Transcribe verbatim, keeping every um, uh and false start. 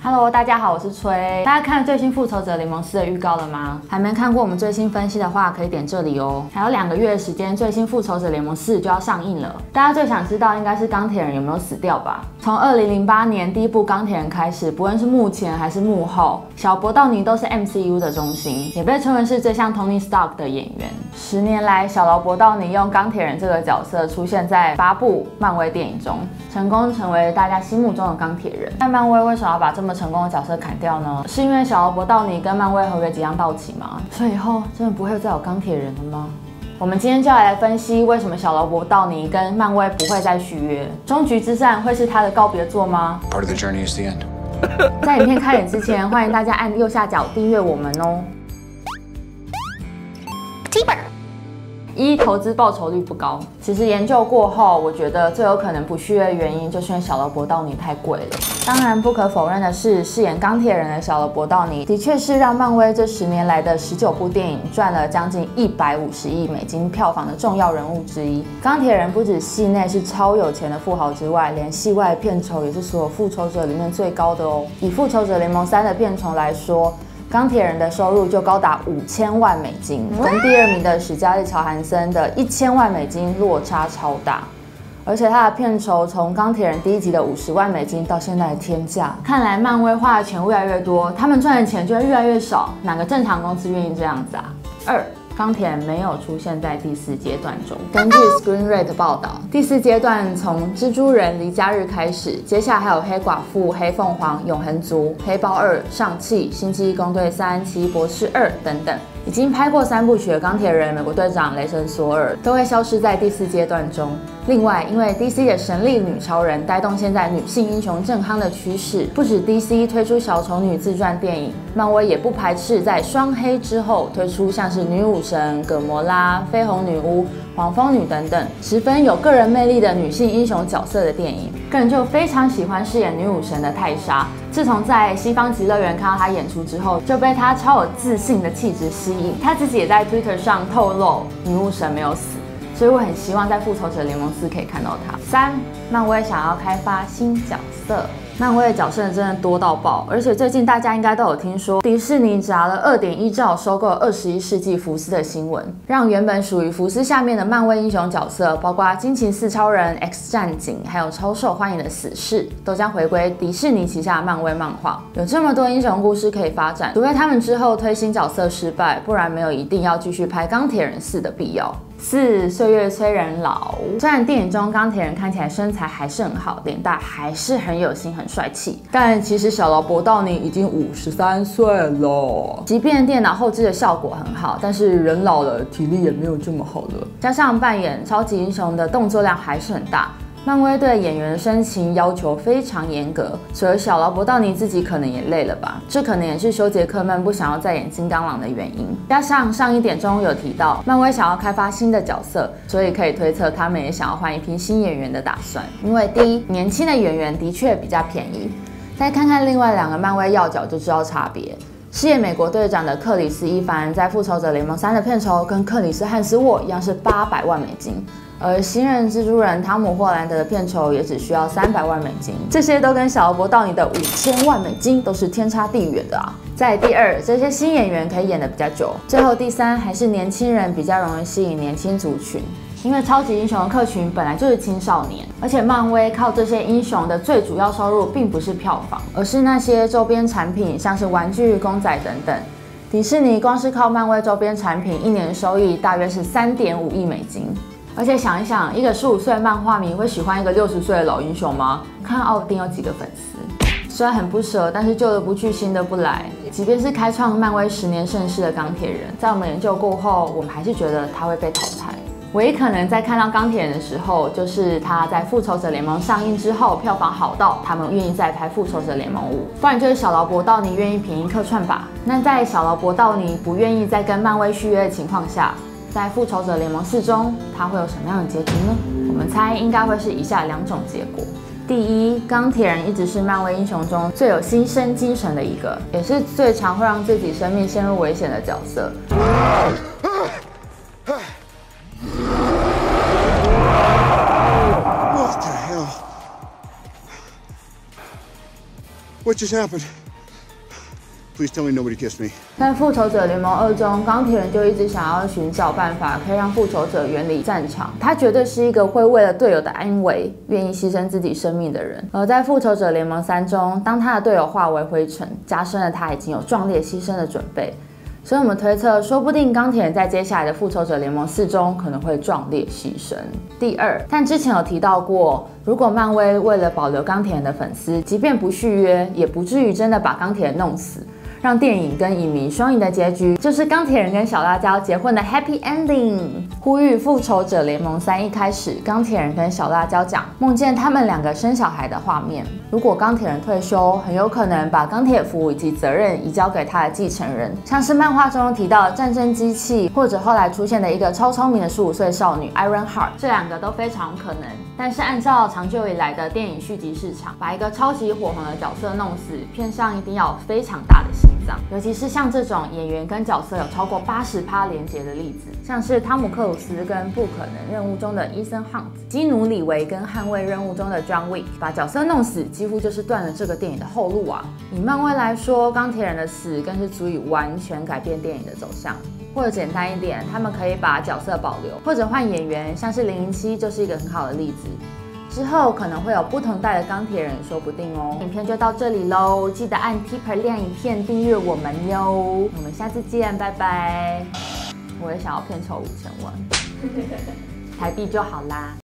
Hello， 大家好，我是崔。大家看最新《复仇者联盟四》的预告了吗？还没看过我们最新分析的话，可以点这里哦。还有两个月的时间，最新《复仇者联盟四》就要上映了。大家最想知道应该是钢铁人有没有死掉吧？从二零零八年第一部钢铁人开始，不论是幕前还是幕后，小罗伯道尼都是 M C U 的中心，也被称为是最像 Tony Stark 的演员。十年来，小罗伯道尼用钢铁人这个角色出现在八部漫威电影中，成功成为大家心目中的钢铁人。但漫威为什么要把这么成功的角色砍掉呢？是因为小罗伯道尼跟漫威合约即将到期吗？所以以后真的不会再有钢铁人了吗？我们今天就要来分析为什么小罗伯道尼跟漫威不会再续约，终局之战会是他的告别作吗？ Part of the journey is the end. 在影片开演之前，欢迎大家按右下角订阅我们哦。一、投资报酬率不高。其实研究过后，我觉得最有可能不续约的原因，就是因为小罗伯道尼太贵了。当然，不可否认的是，饰演钢铁人的小罗伯道尼，的确是让漫威这十年来的十九部电影赚了将近一百五十亿美金票房的重要人物之一。钢铁人不止戏内是超有钱的富豪之外，连戏外片酬也是所有复仇者里面最高的哦。以复仇者联盟三的片酬来说，钢铁人的收入就高达五千万美金，跟第二名的史嘉丽·乔韩森的一千万美金落差超大。而且他的片酬从钢铁人第一集的五十万美金到现在的天价，看来漫威花的钱越来越多，他们赚的钱就会越来越少。哪个正常公司愿意这样子啊？二。钢铁人没有出现在第四阶段中。根据 Screen Rant 报道，第四阶段从蜘蛛人离家日开始，接下来还有黑寡妇、黑凤凰、永恒族、黑豹二、上汽、星际异攻队三、奇异博士二等等。已经拍过三部曲的钢铁人、美国队长、雷神索尔都会消失在第四阶段中。另外，因为 D C 的神力女超人带动现在女性英雄正夯的趋势，不止 D C 推出小丑女自传电影，漫威也不排斥在双黑之后推出像是女武神、葛摩拉、绯红女巫、黄蜂女等等十分有个人魅力的女性英雄角色的电影。个人就非常喜欢饰演女武神的泰莎。自从在西方极乐园看到她演出之后，就被她超有自信的气质吸引。她自己也在 Twitter 上透露，女武神没有死，所以我很希望在复仇者联盟四可以看到她。三，漫威想要开发新角色。漫威的角色真的多到爆，而且最近大家应该都有听说，迪士尼砸了 二点一兆收购二十一世纪福斯的新闻，让原本属于福斯下面的漫威英雄角色，包括惊奇四超人、X 战警，还有超受欢迎的死侍，都将回归迪士尼旗下的漫威漫画。有这么多英雄故事可以发展，除非他们之后推新角色失败，不然没有一定要继续拍钢铁人四的必要。四，岁月催人老。虽然电影中钢铁人看起来身材还是很好，脸大还是很有型很帅气，但其实小罗伯道尼已经五十三岁了。即便电脑后置的效果很好，但是人老了，体力也没有这么好了。加上扮演超级英雄的动作量还是很大。漫威对演员的身形要求非常严格，所以小罗伯道尼自己可能也累了吧，这可能也是休杰克曼不想要再演金刚狼的原因。加上上一点中有提到，漫威想要开发新的角色，所以可以推测他们也想要换一批新演员的打算。因为第一，年轻的演员的确比较便宜，再看看另外两个漫威要角就知道差别。饰演美国队长的克里斯·伊凡在《复仇者联盟三》的片酬跟克里斯·汉斯沃一样是八百万美金。而新人蜘蛛人汤姆·霍兰德的片酬也只需要三百万美金，这些都跟小罗伯道尼的五千万美金都是天差地远的啊！在第二，这些新演员可以演得比较久。最后第三，还是年轻人比较容易吸引年轻族群，因为超级英雄的客群本来就是青少年，而且漫威靠这些英雄的最主要收入并不是票房，而是那些周边产品，像是玩具、公仔等等。迪士尼光是靠漫威周边产品，一年收益大约是三点五亿美金。而且想一想，一个十五岁的漫画迷会喜欢一个六十岁的老英雄吗？看奥丁有几个粉丝？虽然很不舍，但是旧的不去，新的不来。即便是开创漫威十年盛世的钢铁人，在我们研究过后，我们还是觉得他会被淘汰。唯一可能在看到钢铁人的时候，就是他在复仇者联盟上映之后，票房好到他们愿意再拍复仇者联盟五，不然就是小罗伯道尼愿意便宜客串吧。那在小罗伯道尼不愿意再跟漫威续约的情况下，在复仇者联盟四中，他会有什么样的结局呢？我们猜应该会是以下两种结果。第一，钢铁人一直是漫威英雄中最有牺牲精神的一个，也是最常会让自己生命陷入危险的角色。 What just happened? Please tell me nobody kissed me. 在复仇者联盟二中，钢铁人就一直想要寻找办法，可以让复仇者远离战场。他绝对是一个会为了队友的安危，愿意牺牲自己生命的人。而在复仇者联盟三中，当他的队友化为灰尘，加深了他已经有壮烈牺牲的准备。所以我们推测，说不定钢铁人在接下来的复仇者联盟四中可能会壮烈牺牲。第二，但之前有提到过，如果漫威为了保留钢铁人的粉丝，即便不续约，也不至于真的把钢铁人弄死。让电影跟影迷双赢的结局，就是钢铁人跟小辣椒结婚的 Happy Ending。呼吁复仇者联盟三一开始，钢铁人跟小辣椒讲梦见他们两个生小孩的画面。如果钢铁人退休，很有可能把钢铁服以及责任移交给他的继承人，像是漫画中提到的战争机器，或者后来出现的一个超聪明的十五岁少女 Ironheart， 这两个都非常可能。但是按照长久以来的电影续集市场，把一个超级火红的角色弄死，片商一定要有非常大的心脏。尤其是像这种演员跟角色有超过 百分之八十 连结的例子，像是汤姆克鲁斯跟《不可能任务》中的伊森·汉兹，基努·里维跟《捍卫任务》中的 John Wick， 把角色弄死，几乎就是断了这个电影的后路啊。以漫威来说，钢铁人的死更是足以完全改变电影的走向。或者简单一点，他们可以把角色保留，或者换演员，像是零零七就是一个很好的例子。之后可能会有不同代的钢铁人，说不定哦。影片就到这里喽，记得按 Tipper 亮影片订阅我们哟。我们下次见，拜拜。我也想要片酬五千万台币就好啦。